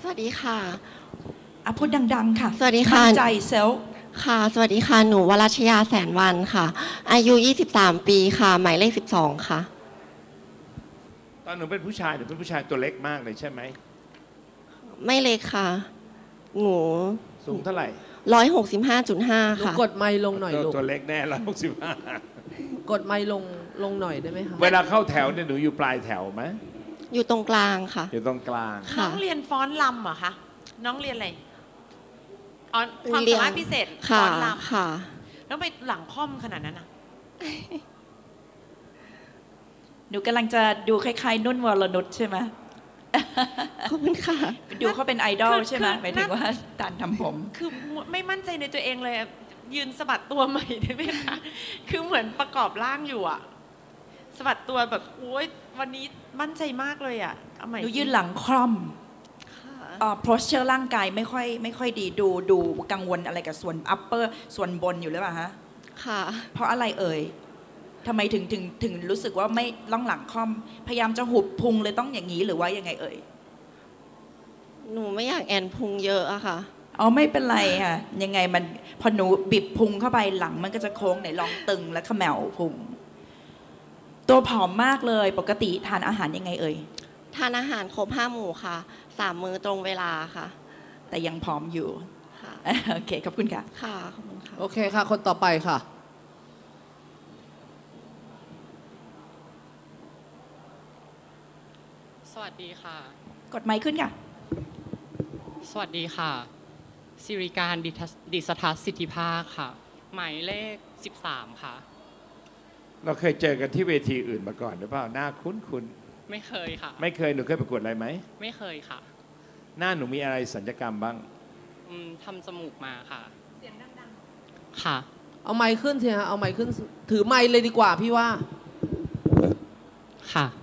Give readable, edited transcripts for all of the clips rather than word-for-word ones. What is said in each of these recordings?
สวัสดีค่ะพูดดังๆค่ะสวัสดีค่ะมั่นใจเซลค่ะสวัสดีค่ะหนูวรัชยาแสนวันค่ะอายุ23ปีค่ะหมายเลข12ค่ะตอนหนูเป็นผู้ชายหนูเป็นผู้ชายตัวเล็กมากเลยใช่ไหมไม่เล็กค่ะหนูสูงเท่าไหร่ 165.5 หนูค่ะกดไมค์ลงหน่อยลูกตัวเล็กแน่165 กดไมค์ลงหน่อยได้ไหมคะเวลาเข้าแถวเนี่ยหนูอยู่ปลายแถวไหมอยู่ตรงกลางค่ะอยู่ตรงกลางน้องเรียนฟ้อนรำเหรอคะน้องเรียนอะไรอ๋อความสามารถพิเศษฟ้อนรำค่ะแล้วไปหลังค่อมขนาดนั้นอ่ะหนูกำลังจะดูคล้ายๆนุ่นวรนุชใช่ไหมขอบคุณค่ะดูเขาเป็นไอดอลใช่ไหมหมายถึงว่าการทำผมคือไม่มั่นใจในตัวเองเลยยืนสะบัดตัวใหม่ได้ไหมคะคือเหมือนประกอบร่างอยู่อะสะบัดตัวแบบโอ๊ยวันนี้มั่นใจมากเลยอะเอาใหม่หนูยืนหลังคล่อมposture ร่างกายไม่ค่อยดีดูกังวลอะไรกับส่วน upper ส่วนบนอยู่หรือเปล่าฮะค่ะเพราะอะไรเอ่ยทำไมถึงรู้สึกว่าไม่ล่องหลังคล่อมพยายามจะหุบพุงเลยต้องอย่างนี้หรือว่ายังไงเอ่ยหนูไม่อยากแอนพุงเยอะอะค่ะไม่เป็นไรค่ะยังไงมันพอหนูบิดพุงเข้าไปหลังมันก็จะโค้งไหนลองตึงและเขมวพุงตัวผอมมากเลยปกติทานอาหารยังไงเอ่ยทานอาหารครบ5 หมู่ค่ะ3 มื้อตรงเวลาค่ะแต่ยังผอมอยู่ค่ะโอเคขอบคุณค่ะค่ะขอบคุณค่ะโอเคค่ะคนต่อไปค่ะสวัสดีค่ะกดไมค์ขึ้นค่ะสวัสดีค่ะสิริการดิษฐสิทธิภาคค่ะหมายเลข13ค่ะเราเคยเจอกันที่เวทีอื่นมาก่อนหรือเปล่าหน้าคุ้นไม่เคยค่ะไม่เคยหนูเคยประกวดอะไรไหมไม่เคยค่ะหน้าหนูมีอะไรสัญญกรรมบ้างทำจมูกมาค่ะเสียงดังๆค่ะเอาไมค์ขึ้นสิฮะเอาไมค์ขึ้นถือไมค์เลยดีกว่าพี่ว่าค่ะ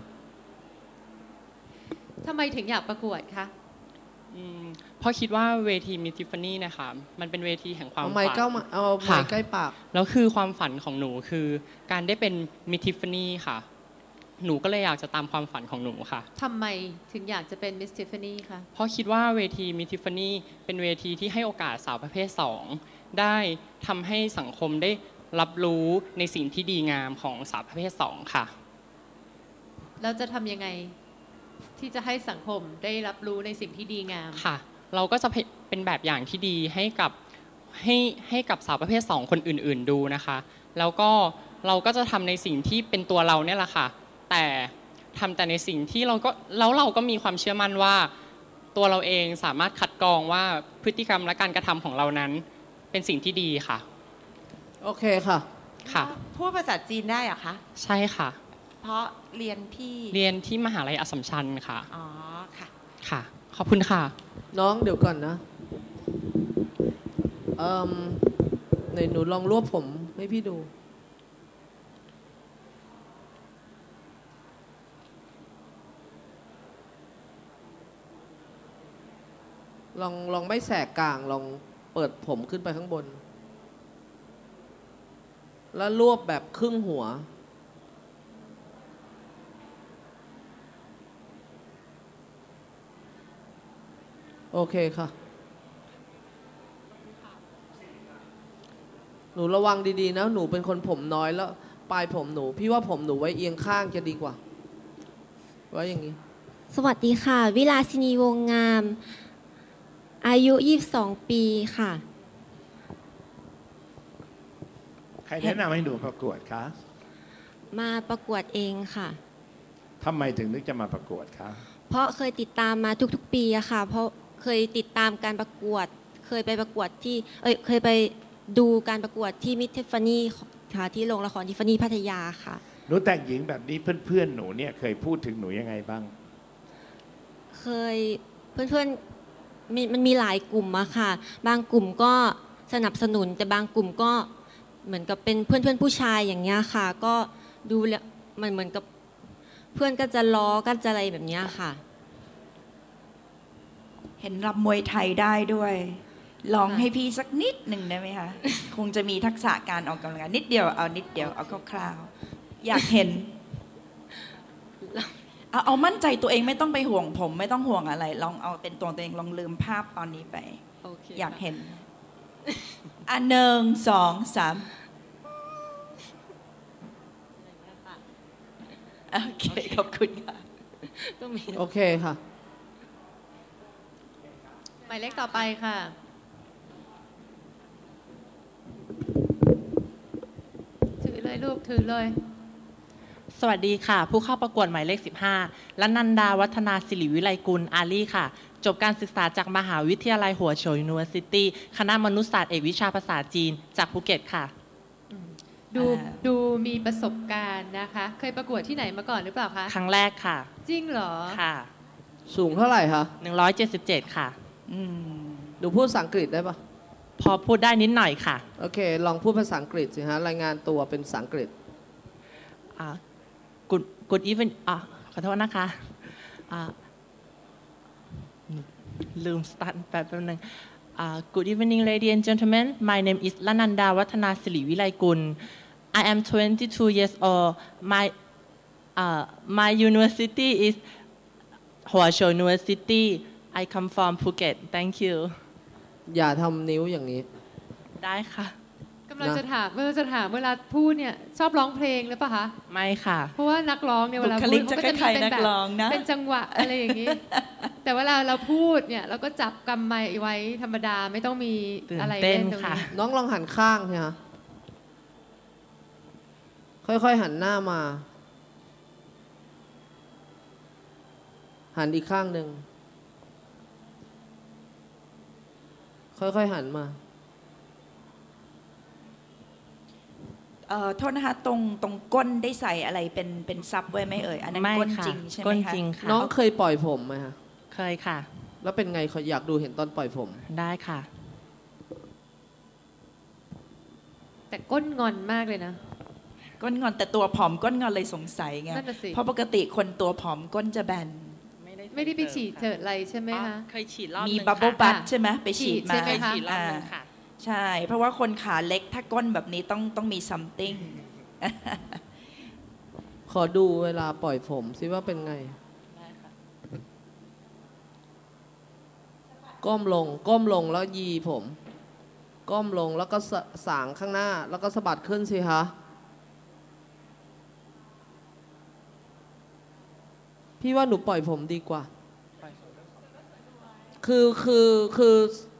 ทำไมถึงอยากประกวดคะเพราะคิดว่าเวทีมิสทิฟฟานี่นะคะมันเป็นเวทีแห่งความฝันเอาไมค์ใกล้ปากแล้วคือความฝันของหนูคือการได้เป็นมิสทิฟฟานี่ค่ะหนูก็เลยอยากจะตามความฝันของหนูค่ะทำไมถึงอยากจะเป็นมิสทิฟฟานี่คะเพราะคิดว่าเวทีมิสทิฟฟานี่เป็นเวทีที่ให้โอกาสสาวประเภท2ได้ทำให้สังคมได้รับรู้ในสิ่งที่ดีงามของสาวประเภท2ค่ะเราจะทำยังไงที่จะให้สังคมได้รับรู้ในสิ่งที่ดีงามค่ะเราก็จะเป็นแบบอย่างที่ดีให้กับสาวประเภท2คนอื่นๆดูนะคะแล้วก็เราก็จะทำในสิ่งที่เป็นตัวเราเนี่ยแหละค่ะแต่ทำแต่ในสิ่งที่เราก็มีความเชื่อมั่นว่าตัวเราเองสามารถคัดกรองว่าพฤติกรรมและการกระทำของเรานั้นเป็นสิ่งที่ดีค่ะโอเคค่ะค่ะพูดภาษาจีนได้เหรอคะใช่ค่ะเพราะเรียนที่มหาลัยอัสสัมชัญค่ะอ๋อค่ะค่ะขอบคุณค่ะน้องเดี๋ยวก่อนนะในหนูลองรวบผมให้พี่ดูลองไม่แสกกลางลองเปิดผมขึ้นไปข้างบนแล้วรวบแบบครึ่งหัวโอเคค่ะหนูระวังดีๆนะหนูเป็นคนผมน้อยแล้วปลายผมหนูพี่ว่าผมหนูไว้เอียงข้างจะดีกว่าไว้อย่างนี้สวัสดีค่ะวิลาสินีวงงามอายุ22 ปีค่ะใครแนะนำให้หนูประกวดคะมาประกวดเองค่ะทำไมถึงนึกจะมาประกวดคะเพราะเคยติดตามมาทุกๆปีอะค่ะเพราะเคยติดตามการประกวดเคยไปประกวดที่เคยไปดูการประกวดที่มิสทิฟฟานี่ค่ะที่โรงละครทิฟฟานี่พัทยาค่ะหนูแต่งหญิงแบบนี้เพื่อนๆหนูเนี่ยเคยพูดถึงหนูยังไงบ้างเคยเพื่อนๆมันมีหลายกลุ่มอะค่ะบางกลุ่มก็สนับสนุนแต่บางกลุ่มก็เหมือนกับเป็นเพื่อนผู้ชายอย่างเงี้ยค่ะก็ดูแล้วมันเหมือนกับเพื่อนก็จะล้อกันจะอะไรแบบนี้ค่ะเห็นรำมวยไทยได้ด้วยลองให้พี่สักนิดหนึ่งได้ไหมคะ คงจะมีทักษะการออกกำลังกายนิดเดียวเอาคร่าวๆอยากเห็นเอามั่นใจตัวเองไม่ต้องไปห่วงผม ไม่ต้องห่วงอะไร ลองเอาเป็นตัวเองลองลืมภาพตอนนี้ไปโอเคอยากเห็นหนึ่งสองสามโอเคขอบคุณค่ะโอเคค่ะหมายเลขต่อไปค่ะ ถือเลยลูกถือเลยสวัสดีค่ะ ผู้เข้าประกวดหมายเลข 15 ละนันดาวัฒนาศิริวิไลกุลอาลี่ค่ะ จบการศึกษาจากมหาวิทยาลัยหัวโฉย University คณะมนุษยศาสตร์เอกวิชาภาษาจีนจากภูเก็ตค่ะดูมีประสบการณ์นะคะ เคยประกวดที่ไหนมาก่อนหรือเปล่าคะครั้งแรกค่ะจริงเหรอค่ะสูงเท่าไหร่คะ 177 ค่ะหนูพูดภาษาอังกฤษได้ปะพอพูดได้นิดหน่อยค่ะโอเค ลองพูดภาษาอังกฤษสิฮะ รายงานตัวเป็นภาษาอังกฤษ Good evening ขอโทษนะคะลืมสตาร์ทแป๊บนึงGood evening, ladies and gentlemen. My name is Lananda Watana Silivilaikun. I am 22 years old. My university is Hua Chou University. I come from Phuket. Thank you. อย่าทำนิ้วอย่างนี้ได้ค่ะกำลังจะถามเวลาพูดเนี่ยชอบร้องเพลงหรือเปล่าคะไม่ค่ะเพราะว่านักร้องเนี่ยเวลาบุคพูลิดกจะเขาก็จะมีคล้ายๆเป็นนัแบกบร้องนะเป็นจังหวะอะไรอย่างนี้ แต่เวลาเราพูดเนี่ยเราก็จับกำไมค์ไว้ธรรมดาไม่ต้องมีตื่นอะไรเต้นเล่นตรงค่ะนี้น้องลองหันข้างสิฮะ ค่อยๆหันหน้ามา หันอีกข้างหนึ่ง ค่อยๆหันมาโทษนะคะตรงก้นได้ใส่อะไรเป็นซับไว้ไหมเอ่ย อันนั้นไม่ก้นค่ะจริงใช่ไหมก้นคะจริงค่ะน้องเคยปล่อยผมไหมฮะเคยค่ะแล้วเป็นไงขออยากดูเห็นตอนปล่อยผมได้ค่ะแต่ก้นงอนมากเลยนะก้นงอนแต่ตัวผอมก้นงอนเลยสงสัยไงนั่นน่ะสิเพราะปกติคนตัวผอมก้นจะแบนไม่ได้ไปฉีดเจิดอะไรใช่ไหมคะเคยฉีดรอบมีนึงบับเบิลค่ะบัตใช่ไหมไปฉีดฉีดใช่มาไหมคะฉีดรอบนึงค่ะใช่ เพราะว่าคนขาเล็กถ้าก้นแบบนี้ต้องมี something ขอดูเวลาปล่อยผมสิว่าเป็นไง ก้มลงแล้วยีผม ก้มลงแล้วก็สางข้างหน้า แล้วก็สะบัดขึ้นสิคะ พี่ว่าหนูปล่อยผมดีกว่า คือ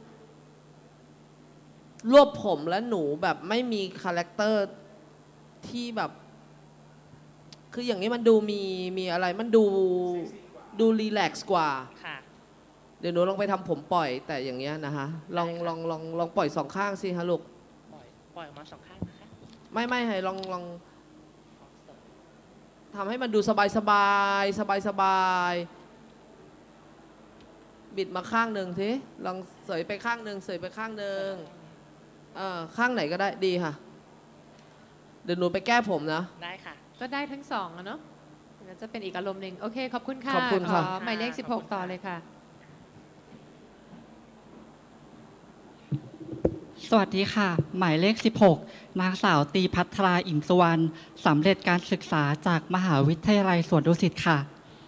รวบผมและหนูแบบไม่มีคาแรคเตอร์ที่แบบ คืออย่างนี้มันดูมีอะไรมันดูรีแลกซ์กว่าค่ะเดี๋ยวหนูลองไปทำผมปล่อย แต่อย่างเงี้ยนะคะลองปล่อยสองข้างสิฮะลูกปล่อยออกมาสองข้างนะคะไม่ให้ลองทำให้มันดูสบายบิดมาข้างหนึ่งสิลองเสยไปข้างหนึ่งข้างไหนก็ได้ดีค่ะ เดี๋ยวหนูไปแก้ผมนะได้ค่ะก็ได้ทั้งสองอะเนาะงั้นจะเป็นอีกอารมณ์หนึ่งโอเค ขอบคุณค่ะขอบคุณค่ะหมายเลข 16 ต่อเลยค่ะสวัสดีค่ะ หมายเลข 16 นางสาวตีพัทราอิ่มสุวรรณสำเร็จการศึกษาจากมหาวิทยาลัยสวนดุสิตค่ะ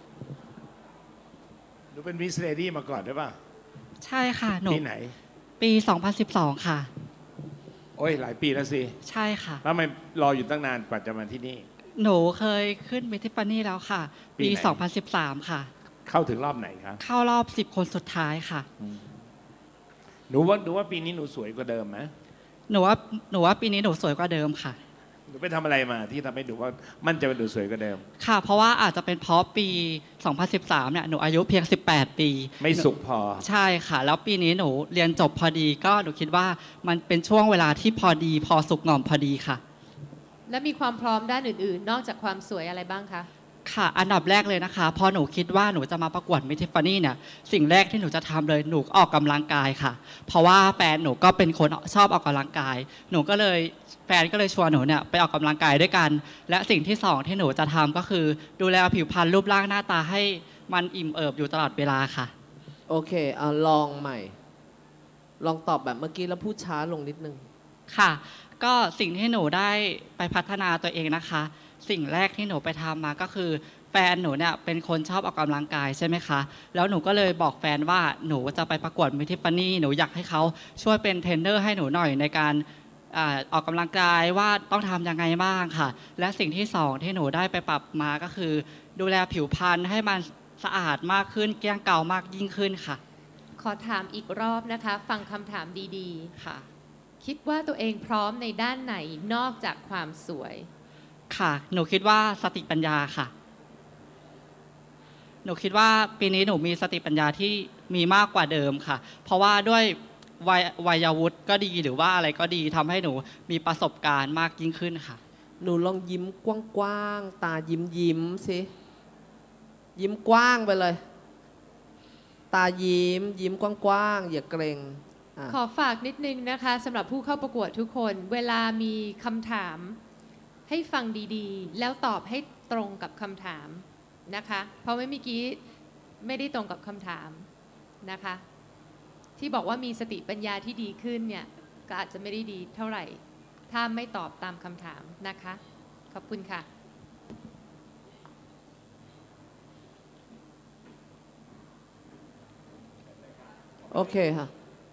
หนูเป็นมิสเลดี้มาก่อนหรือเปล่าใช่ค่ะหนูปีไหนปี 2012 ค่ะโอ้ยหลายปีแล้วสิใช่ค่ะแล้วทำไมรออยู่ตั้งนานกว่าจะมาที่นี่หนูเคยขึ้นมิทิฟฟานี่แล้วค่ะปีปีไหน 2013 ค่ะเข้าถึงรอบไหนครับเข้ารอบ 10 คนสุดท้ายค่ะหนูว่าปีนี้หนูสวยกว่าเดิมไหมหนูว่าปีนี้หนูสวยกว่าเดิมค่ะหนูไปทำอะไรมาที่ทำให้หนูว่ามั่นใจว่าหนูสวยกว่าเดิมค่ะ เพราะว่าอาจจะเป็นเพราะปี 2013 เนี่ยหนูอายุเพียง 18 ปีไม่สุกพอใช่ค่ะ แล้วปีนี้หนูเรียนจบพอดีก็หนูคิดว่ามันเป็นช่วงเวลาที่พอดีพอสุกงอมพอดีค่ะและมีความพร้อมด้านอื่นๆ นอกจากความสวยอะไรบ้างคะค่ะ อันดับแรกเลยนะคะ พอหนูคิดว่าหนูจะมาประกวดมิสทิฟฟานี่เนี่ย สิ่งแรกที่หนูจะทำเลย หนูออกกำลังกายค่ะ เพราะว่าแฟนหนูก็เป็นคนชอบออกกำลังกาย แฟนก็เลยชวนหนูเนี่ยไปออกกำลังกายด้วยกัน และสิ่งที่สองที่หนูจะทำก็คือ ดูแลผิวพรรณรูปร่างหน้าตาให้มันอิ่มเอิบอยู่ตลอดเวลาค่ะโอเคลองใหม่ ลองตอบแบบเมื่อกี้แล้วพูดช้าลงนิดนึงค่ะ ก็สิ่งที่หนูได้ไปพัฒนาตัวเองนะคะ สิ่งแรกที่หนูไปทำมาก็คือแฟนหนูเนี่ยเป็นคนชอบออกกำลังกายใช่ไหมคะแล้วหนูก็เลยบอกแฟนว่าหนูจะไปประกวดมิสทิฟฟานี่หนูอยากให้เขาช่วยเป็นเทรนเนอร์ให้หนูหน่อยในการออกกำลังกายว่าต้องทำยังไงบ้างค่ะและสิ่งที่สองที่หนูได้ไปปรับมาก็คือดูแลผิวพรรณให้มันสะอาดมากขึ้นเกลี้ยงเกลามากยิ่งขึ้นค่ะขอถามอีกรอบนะคะ ฟังคำถามดีค่ะคิดว่าตัวเองพร้อมในด้านไหนนอกจากความสวยค่ะหนูคิดว่าสติปัญญาค่ะหนูคิดว่าปีนี้หนูมีสติปัญญาที่มีมากกว่าเดิมค่ะเพราะว่าด้วยวัยวุฒิก็ดีหรือว่าอะไรก็ดีทำให้หนูมีประสบการณ์มากยิ่งขึ้นค่ะหนูลองยิ้มกว้างๆตายิ้มสิยิ้มกว้างไปเลยตายิ้มกว้างๆอย่าเกรงขอฝากนิดนึงนะคะสำหรับผู้เข้าประกวดทุกคนเวลามีคำถามให้ฟังดีๆแล้วตอบให้ตรงกับคำถามนะคะเพราะเมื่อกี้ไม่ได้ตรงกับคำถามนะคะที่บอกว่ามีสติปัญญาที่ดีขึ้นเนี่ยก็อาจจะไม่ได้ดีเท่าไหร่ถ้าไม่ตอบตามคำถามนะคะขอบคุณค่ะโอเคค่ะ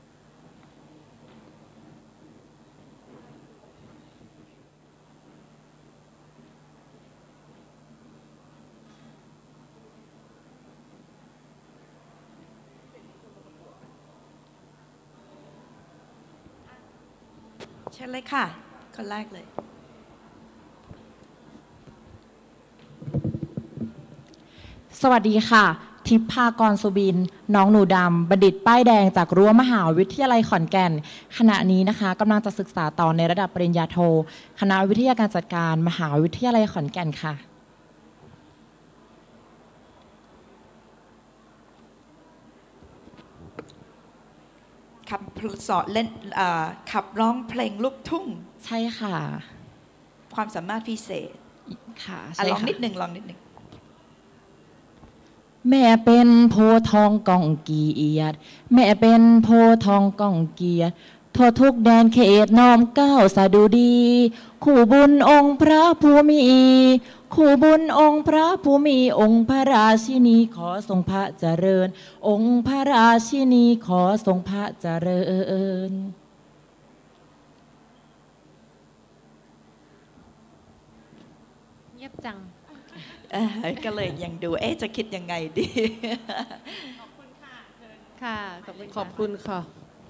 เชิญเลยค่ะคนแรกเลยสวัสดีค่ะทิพพากรสุบินน้องหนูดำบัณฑิตป้ายแดงจากรั้วมหาวิทยาลัยขอนแก่นขณะนี้นะคะกำลังจะศึกษาต่อในระดับปริญญาโทคณะวิทยาการจัดการมหาวิทยาลัยขอนแก่นค่ะขับสอนเล่นขับร้องเพลงลูกทุ่งใช่ค่ะความสามารถพิเศษค่ะลองนิดหนึ่งแม่เป็นโพทองกองเกียรติแม่เป็นโพทองกองเกียรติทั่วทุกแดนเขตน้อมเก้าสดุดีคู่บุญองค์พระภูมิคู่บุญองค์พระภูมิองค์พระราชินีขอทรงพระเจริญองค์พระราชินีขอทรงพระเจริญเงียบจังก็เลยยังดูจะคิดยังไงดีขอบคุณค่ะค่ะขอบคุณค่ะ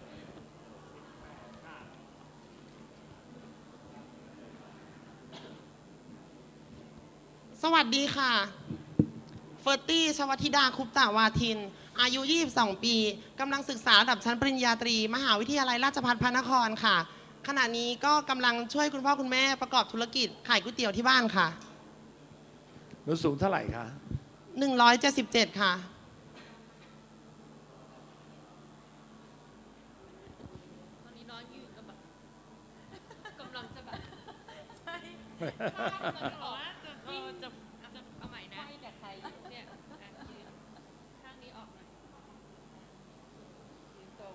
สวัสดีค่ะเฟิร์ตี้ชวธิดาคุปตาวาทินอายุ22ปีกำลังศึกษาระดับชั้นปริญญาตรีมหาวิทยาลัยราชภัฏพระนครค่ะขณะนี้ก็กำลังช่วยคุณพ่อคุณแม่ประกอบธุรกิจขายก๋วยเตี๋ยวที่บ้านค่ะหนูสูงเท่าไหร่คะ 177ค่ะตอนนี้น้องยืนก็แบบกำลังจะแบบใช่จะบอกว่าจะเอาใหม่นะแบบไทยเนี่ยยืนข้างนี้ออกหน่อยยืนตรง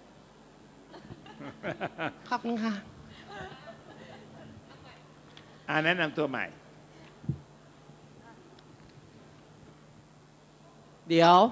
ขอบคุณค่ะแนะนำตัวใหม่เดี๋ยว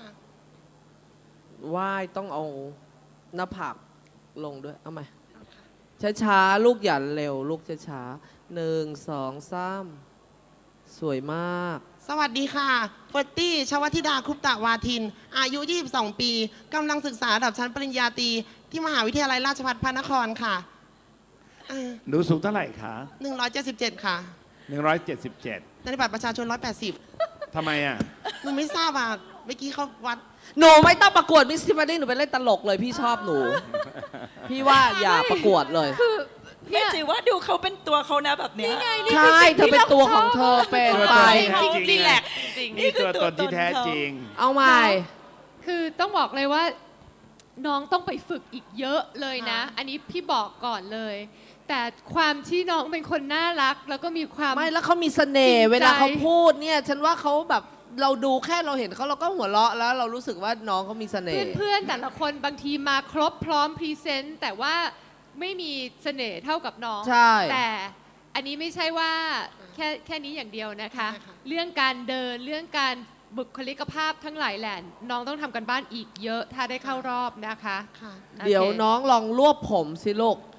ไหว้ต้องเอาหน้าผากลงด้วยเอาไหมช้าๆลูกอย่าเร็วลูกช้าๆ1 2 3สวยมากสวัสดีค่ะเฟิร์ตี้ชวธิดาคุปตาวาทินอายุ22ปีกำลังศึกษาระดับชั้นปริญญาตรีที่มหาวิทยาลัยราชภัฏพระนครค่ะหนูสูงเท่าไหร่คะ 177ค่ะ 177 ในบัตรประชาชน180 ทำไมอ่ะหนูไม่ทราบอ่ะเมื่อกี้เขาวัดหนูไม่ต้องประกวดมิสทิฟฟานี่หนูไปเล่นตลกเลยพี่ชอบหนูพี่ว่าอย่าประกวดเลยพี่จิ๋วว่าดูเขาเป็นตัวเขานะแบบนี้ใช่เธอเป็นตัวของเธอเป็นไปจริงแหละนี่ตัวตนที่แท้จริงเอาใหม่คือต้องบอกเลยว่าน้องต้องไปฝึกอีกเยอะเลยนะอันนี้พี่บอกก่อนเลยแต่ความที่น้องเป็นคนน่ารักแล้วก็มีความไม่แล้วเขามีเสน่ห์เวลาเขาพูดเนี่ยฉันว่าเขาแบบเราดูแค่เราเห็นเขาเราก็หัวเราะแล้วเรารู้สึกว่าน้องเขามีเสน่ห์เพื่อนๆแต่ละคนบางทีมาครบพร้อมพรีเซนต์แต่ว่าไม่มีเสน่ห์เท่ากับน้องแต่อันนี้ไม่ใช่ว่าแค่นี้อย่างเดียวนะคะได้ค่ะเรื่องการเดินเรื่องการบุคลิกภาพทั้งหลายแหละน้องต้องทำกันบ้านอีกเยอะถ้าได้เข้ารอบนะคะค่ะเดี๋ยวโอเคน้องลองรวบผมสิลูก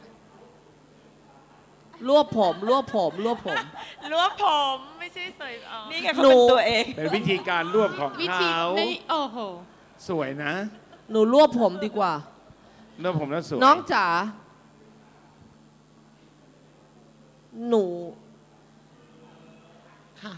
รวบผมรวบผมไม่ใช่สวยอ๋อนี่ไงเขาเป็นตัวเองเป็นวิธีการรวบของวิธีเขาไม่โอ้โหสวยนะหนูรวบผมดีกว่ารวบผมแล้วสวยน้องจ๋าหนูค่ะ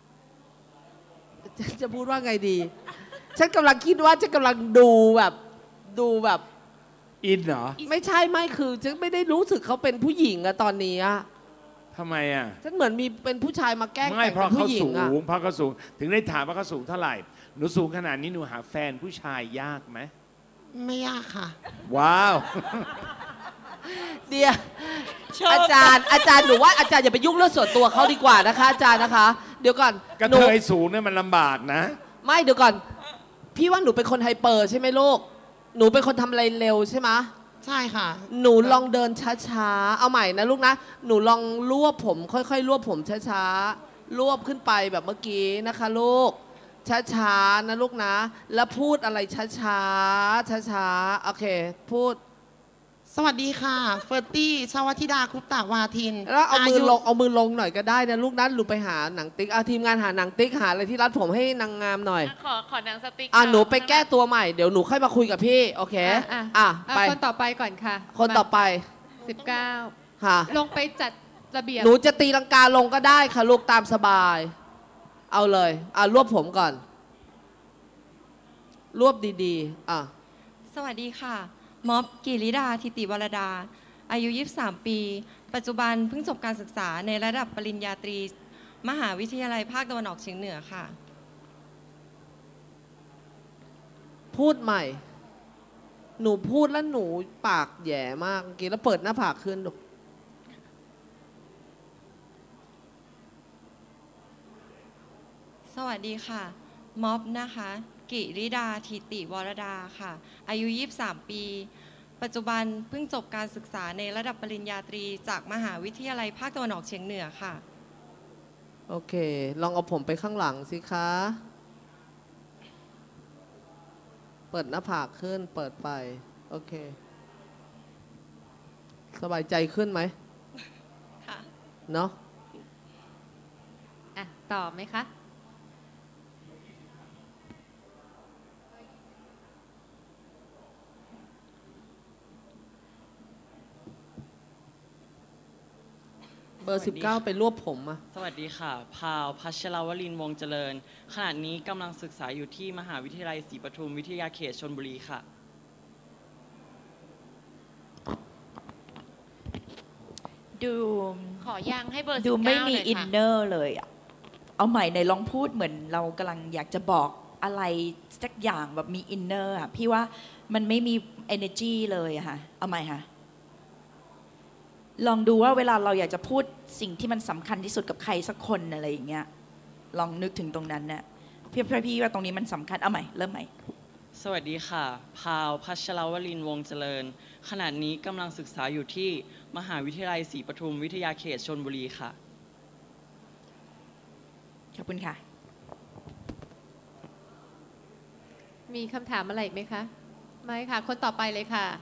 จะพูดว่าไงดี ฉันกำลังคิดว่าฉันกำลังดูแบบอินเหรอไม่ใช่ไม่คือฉันไม่ได้รู้สึกเขาเป็นผู้หญิงอะตอนนี้อะทำไมอ่ะฉันเหมือนมีเป็นผู้ชายมาแกล้งไม่แต่งเพราะเป็นเขาผู้หญิสูงงอะเพราะเขาสูง ถึงได้ถามว่าเขาสูงเท่าไหร่ หนูสูงขนาดนี้หนูหาแฟนผู้ชายยากไหมไม่ยากค่ะว้าวเดียวอาจารย์หนูว่าอาจารย์อย่าไปยุ่งเรื่องส่วนตัวเขาดีกว่านะคะ อาจารย์นะคะ เดี๋ยวก่อนกระหนูเทยสูงเนี่ยมันลำบากนะไม่เดี๋ยวก่อน พี่ว่าหนูเป็นคนไฮเปอร์ใช่ไหมลูกหนูเป็นคนทำอะไรเร็วใช่ไหมใช่ค่ะหนูลองเดินช้าๆ เอาใหม่นะลูกนะ หนูลองรวบผม ค่อยๆ รวบผมช้าๆ รวบขึ้นไปแบบเมื่อกี้นะคะลูก ช้าๆ นะลูกนะ แล้วพูดอะไรช้าๆ ช้าๆ โอเค พูดสวัสดีค่ะ เฟอร์ตี้ชาวธิดาคุปตาวาทินแล้วเอามือยุลง เอามือลงหน่อยก็ได้นะลูกนะหนูไปหาหนังติ๊กเอาทีมงานหาหนังติ๊กหาอะไรที่รัดผมให้นางงามหน่อยขอหนังสติ๊กหนูไปแก้ตัวใหม่ เดี๋ยวหนูค่อยมาคุยกับพี่ โอเค ไปคนต่อไปก่อนค่ะคนต่อไป 19 ค่ะลงไปจัดระเบียบหนูจะตีลังกาลงก็ได้ค่ะลูกตามสบาย เอาเลยรวบผมก่อน รวบดีๆสวัสดีค่ะ ม็อบกิริดาทิติวรดา อายุ 23 ปี ปัจจุบันเพิ่งจบการศึกษาในระดับปริญญาตรี มหาวิทยาลัยภาคตะวันออกเฉียงเหนือค่ะพูดใหม่ หนูพูดแล้วหนูปากแหย่มากเมื่อกี้แล้วเปิดหน้าผากขึ้นดูสวัสดีค่ะ ม็อบนะคะ กิริดาทิติวรดาค่ะ อายุ 23 ปี ปัจจุบันเพิ่งจบการศึกษาในระดับปริญญาตรีจากมหาวิทยาลัยภาคตะวันออกเฉียงเหนือค่ะโอเค ลองเอาผมไปข้างหลังสิคะ เปิดหน้าผากขึ้น เปิดไป โอเค สบายใจขึ้นไหมค่ะเนาะต่อไหมคะเบอร์ 19 ไปรวบผมอะสวัสดีค่ะพาวพัชรวรินทร์วงศ์เจริญ ขณะนี้กำลังศึกษาอยู่ที่มหาวิทยาลัยศรีปทุมวิทยาเขตชลบุรีค่ะดูขอยางให้เบอร์ดูไม่มี 19เลยค่ะอินเนอร์เลยอะเอาใหม่ในลองพูดเหมือนเรากำลังอยากจะบอกอะไรสักอย่างแบบมีอินเนอร์อะพี่ว่ามันไม่มี energy เลยอะค่ะเอาใหม่ค่ะ ลองดูว่าเวลาเราอยากจะพูดสิ่งที่มันสำคัญที่สุดกับใครสักคนอะไรอย่างเงี้ยลองนึกถึงตรงนั้นน่ะพี่ว่าตรงนี้มันสำคัญเอาใหม่เริ่มใหม่สวัสดีค่ะพาวพัชรวรินทร์วงศ์เจริญ ขณะนี้กำลังศึกษาอยู่ที่มหาวิทยาลัยศรีปทุมวิทยาเขตชลบุรีค่ะขอบคุณค่ะมีคำถามอะไรอีกไหมคะ ไม่ค่ะ คนต่อไปเลยค่ะ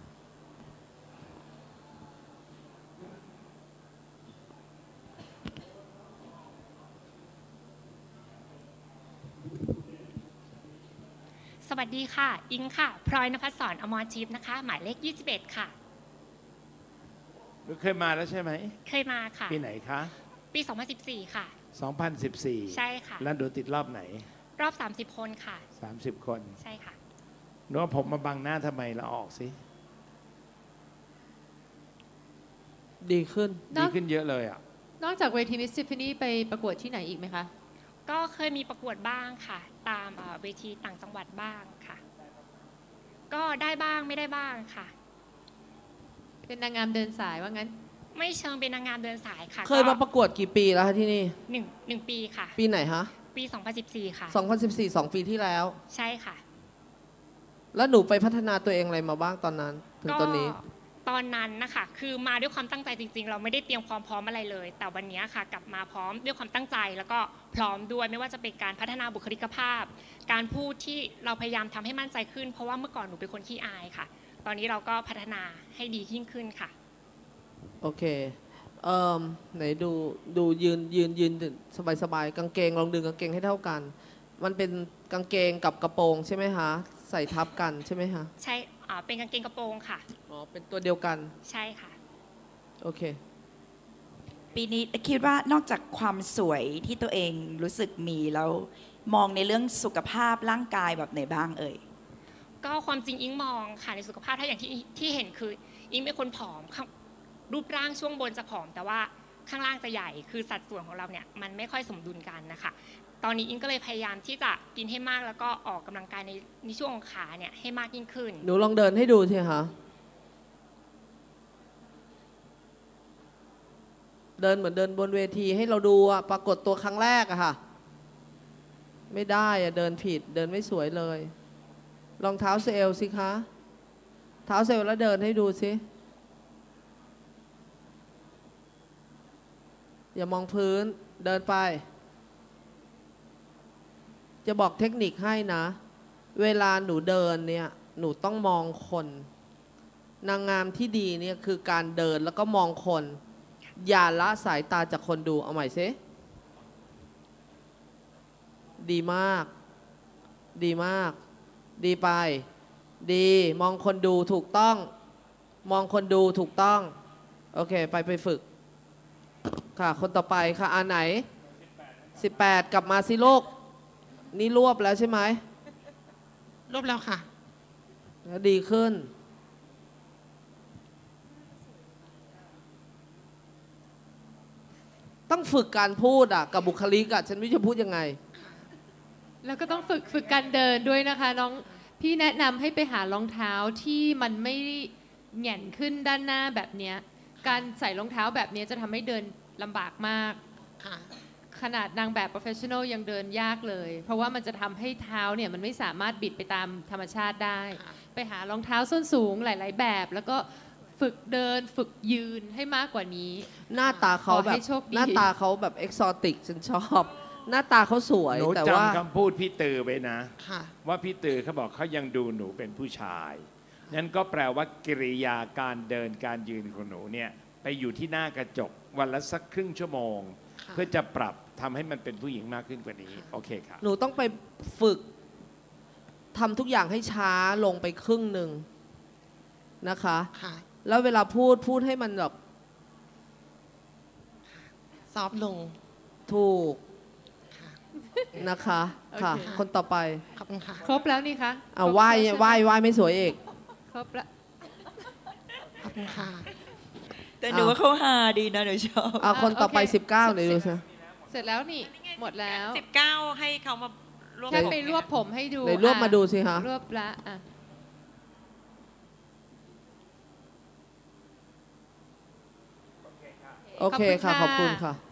สวัสดีค่ะ อิงค่ะ พลอยนภัสสรอมรทิพย์นะคะ หมายเลข 21 ค่ะเคยมาแล้วใช่ไหมเคยมาค่ะปีไหนคะปี 2014 ค่ะ 2014 ใช่ค่ะแล้วดูติดรอบไหนรอบ 30 คนค่ะ 30 คนใช่ค่ะนึกว่าผมมาบังหน้าทำไมเราออกสิดีขึ้นดีขึ้นเยอะเลยอ่ะนอกจากเวทีมิสซิฟฟานี่ไปประกวดที่ไหนอีกไหมคะก็เคยมีประกวดบ้างค่ะ ตามเวทีต่างจังหวัดบ้างค่ะ ก็ได้บ้างไม่ได้บ้างค่ะเป็นนางงามเดินสายว่างั้นไม่เชิงเป็นนางงามเดินสายค่ะเคยมาประกวดกี่ปีแล้วคะที่นี่หนึ่งปีค่ะปีไหนฮะปี 2014 ค่ะ 2014 2 ปีที่แล้วใช่ค่ะแล้วหนูไปพัฒนาตัวเองอะไรมาบ้างตอนนั้น ถึงตอนนี้ปตอนนั้นนะคะคือมาด้วยความตั้งใจจริงๆเราไม่ได้เตรียมความพร้อมอะไรเลย แต่วันนี้ค่ะกลับมาพร้อมด้วยความตั้งใจแล้วก็พร้อมด้วยไม่ว่าจะเป็นการพัฒนาบุคลิกภาพ การพูดที่เราพยายามทำให้มั่นใจขึ้นเพราะว่าเมื่อก่อนหนูเป็นคนขี้อายค่ะตอนนี้เราก็พัฒนาให้ดียิ่งขึ้นค่ะโอเคไหนดูยืนสบายกางเกงลองดึงกางเกงให้เท่ากัน มันเป็นกางเกงกับกระโปรงใช่ไหมคะใส่ทับกันใช่ไหมคะใช่เป็นกางเกงกระโปรงค่ะอ๋อเป็นตัวเดียวกันใช่ค่ะโอเคปีนี้คิดว่านอกจากความสวยที่ตัวเองรู้สึกมีแล้วมองในเรื่องสุขภาพร่างกายแบบไหนบ้างเอ่ยก็ความจริงอิงมองค่ะในสุขภาพถ้าอย่างที่เห็นคืออิงเป็นคนผอมรูปร่างช่วงบนจะผอมแต่ว่าข้างล่างจะใหญ่คือสัดส่วนของเราเนี่ยมันไม่ค่อยสมดุลกันนะคะตอนนี้อิงก็เลยพยายามที่จะกินให้มากแล้วก็ออกกำลังกายในช่วงของขาเนี่ยให้มากยิ่งขึ้นหนูลองเดินให้ดูสิคะเดินเหมือนเดินบนเวทีให้เราดูอะปรากฏตัวครั้งแรกอะค่ะไม่ได้อะเดินผิดเดินไม่สวยเลยรองเท้าเซลสิคะเท้าเซลแล้วเดินให้ดูสิอย่ามองพื้นเดินไปจะบอกเทคนิคให้นะเวลาหนูเดินเนี่ยหนูต้องมองคนนางงามที่ดีเนี่ยคือการเดินแล้วก็มองคนอย่าละสายตาจากคนดูเอาใหม่ซิดีมากดีมากดีไปดีมองคนดูถูกต้องมองคนดูถูกต้องโอเคไปฝึกค่ะคนต่อไปค่ะอันไหน18กลับมาสิลูกนี่รวบแล้วใช่ไหมรวบแล้วค่ะแล้วดีขึ้นต้องฝึกการพูดอ่ะกับบุคลิกอ่ะฉันไม่รู้จะพูดยังไงแล้วก็ต้องฝึกการเดินด้วยนะคะน้องพี่แนะนำให้ไปหารองเท้าที่มันไม่แหง่นขึ้นด้านหน้าแบบเนี้ยการใส่รองเท้าแบบนี้จะทำให้เดินลำบากมากขนาดนางแบบ professional ยังเดินยากเลยเพราะว่ามันจะทำให้เท้าเนี่ยมันไม่สามารถบิดไปตามธรรมชาติได้ไปหารองเท้าส้นสูงหลายๆแบบแล้วก็ฝึกเดินฝึกยืนให้มากกว่านี้หน้าตาเขาแบบหน้าตาเขาแบบเอกซอติกฉันชอบหน้าตาเขาสวยแต่ว่าจำคำพูดพี่ตือไว้นะว่าพี่ตือเขาบอกเขายังดูหนูเป็นผู้ชายนั่นก็แปลว่ากิริยาการเดินการยืนของหนูเนี่ยไปอยู่ที่หน้ากระจกวันละสักครึ่งชั่วโมงเพื่อจะปรับทำให้มันเป็นผู้หญิงมากขึ้นกว่านี้โอเคครับหนูต้องไปฝึกทำทุกอย่างให้ช้าลงไปครึ่งหนึ่งนะคะแล้วเวลาพูดให้มันแบบซอฟลงถูกนะคะค่ะคนต่อไปขอบคุณค่ะครบแล้วนี่คะไหว้ไม่สวยเอกครบแล้วขอบคุณค่ะแต่หนูว่าเขาหาดีนะหนูชอบคนต่อไป19เลยดูสิเสร็จแล้วนี่หมดแล้ว 19ให้เขามารวบแค่ไปรวบผมให้ดูรวบมาดูสิคะรวบละโอเคค่ะขอบคุณค่ะ